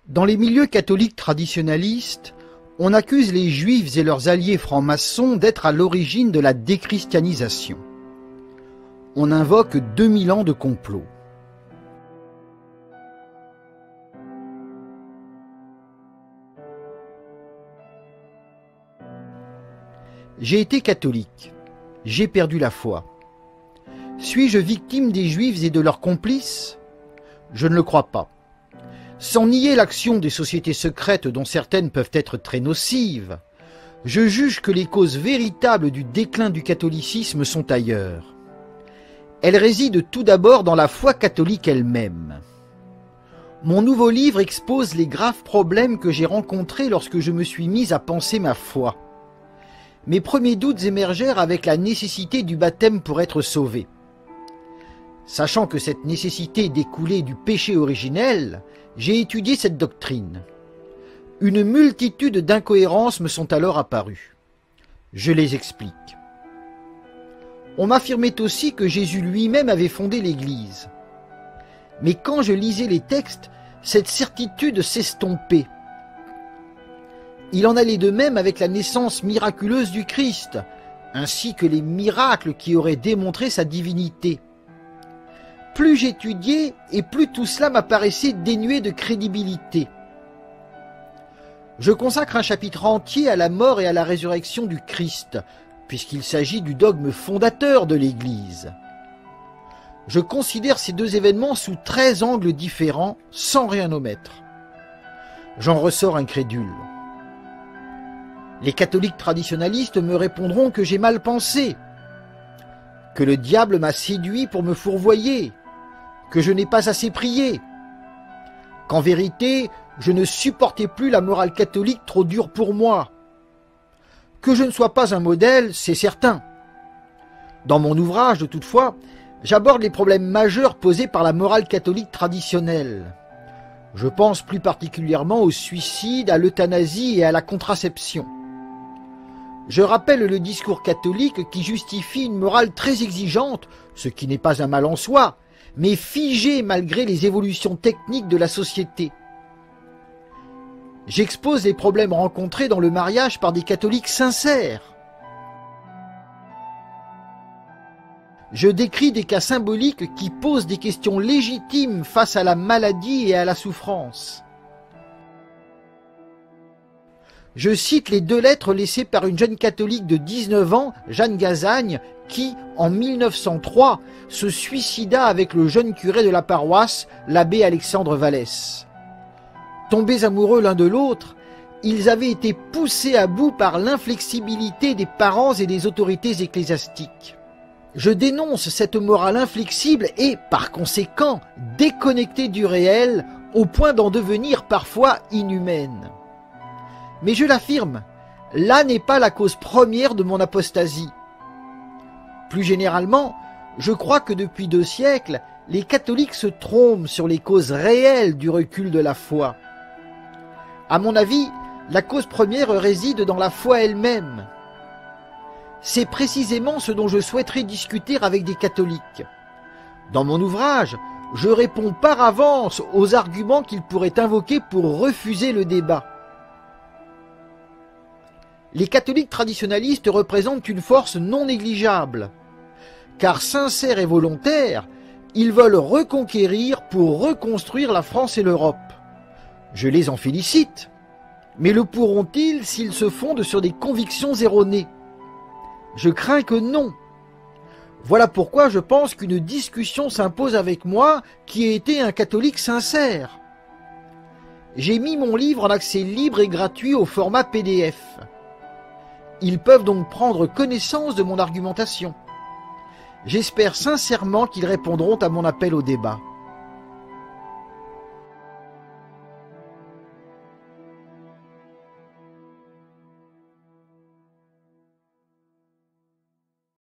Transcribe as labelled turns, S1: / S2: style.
S1: Dans les milieux catholiques traditionnalistes, on accuse les juifs et leurs alliés francs-maçons d'être à l'origine de la déchristianisation. On invoque 2000 ans de complot. J'ai été catholique. J'ai perdu la foi. Suis-je victime des juifs et de leurs complices? Je ne le crois pas. Sans nier l'action des sociétés secrètes dont certaines peuvent être très nocives, je juge que les causes véritables du déclin du catholicisme sont ailleurs. Elles résident tout d'abord dans la foi catholique elle-même. Mon nouveau livre expose les graves problèmes que j'ai rencontrés lorsque je me suis mis à penser ma foi. Mes premiers doutes émergèrent avec la nécessité du baptême pour être sauvé. Sachant que cette nécessité découlait du péché originel, j'ai étudié cette doctrine. Une multitude d'incohérences me sont alors apparues. Je les explique. On m'affirmait aussi que Jésus lui-même avait fondé l'Église. Mais quand je lisais les textes, cette certitude s'estompait. Il en allait de même avec la naissance miraculeuse du Christ, ainsi que les miracles qui auraient démontré sa divinité. Plus j'étudiais, et plus tout cela m'apparaissait dénué de crédibilité. Je consacre un chapitre entier à la mort et à la résurrection du Christ, puisqu'il s'agit du dogme fondateur de l'Église. Je considère ces deux événements sous 13 angles différents, sans rien omettre. J'en ressors incrédule. Les catholiques traditionalistes me répondront que j'ai mal pensé, que le diable m'a séduit pour me fourvoyer, que je n'ai pas assez prié, qu'en vérité, je ne supportais plus la morale catholique trop dure pour moi. Que je ne sois pas un modèle, c'est certain. Dans mon ouvrage, toutefois, j'aborde les problèmes majeurs posés par la morale catholique traditionnelle. Je pense plus particulièrement au suicide, à l'euthanasie et à la contraception. Je rappelle le discours catholique qui justifie une morale très exigeante, ce qui n'est pas un mal en soi, mais figée malgré les évolutions techniques de la société. J'expose les problèmes rencontrés dans le mariage par des catholiques sincères. Je décris des cas symboliques qui posent des questions légitimes face à la maladie et à la souffrance. Je cite les 2 lettres laissées par une jeune catholique de 19 ans, Jeanne Gazagne, qui, en 1903, se suicida avec le jeune curé de la paroisse, l'abbé Alexandre Vallès. Tombés amoureux l'un de l'autre, ils avaient été poussés à bout par l'inflexibilité des parents et des autorités ecclésiastiques. Je dénonce cette morale inflexible et, par conséquent, déconnectée du réel, au point d'en devenir parfois inhumaine. Mais je l'affirme, là n'est pas la cause première de mon apostasie. Plus généralement, je crois que depuis 2 siècles, les catholiques se trompent sur les causes réelles du recul de la foi. À mon avis, la cause première réside dans la foi elle-même. C'est précisément ce dont je souhaiterais discuter avec des catholiques. Dans mon ouvrage, je réponds par avance aux arguments qu'ils pourraient invoquer pour refuser le débat. Les catholiques traditionalistes représentent une force non négligeable, car sincères et volontaires, ils veulent reconquérir pour reconstruire la France et l'Europe. Je les en félicite, mais le pourront-ils s'ils se fondent sur des convictions erronées? Je crains que non. Voilà pourquoi je pense qu'une discussion s'impose avec moi qui ai été un catholique sincère. J'ai mis mon livre en accès libre et gratuit au format PDF. Ils peuvent donc prendre connaissance de mon argumentation. J'espère sincèrement qu'ils répondront à mon appel au débat.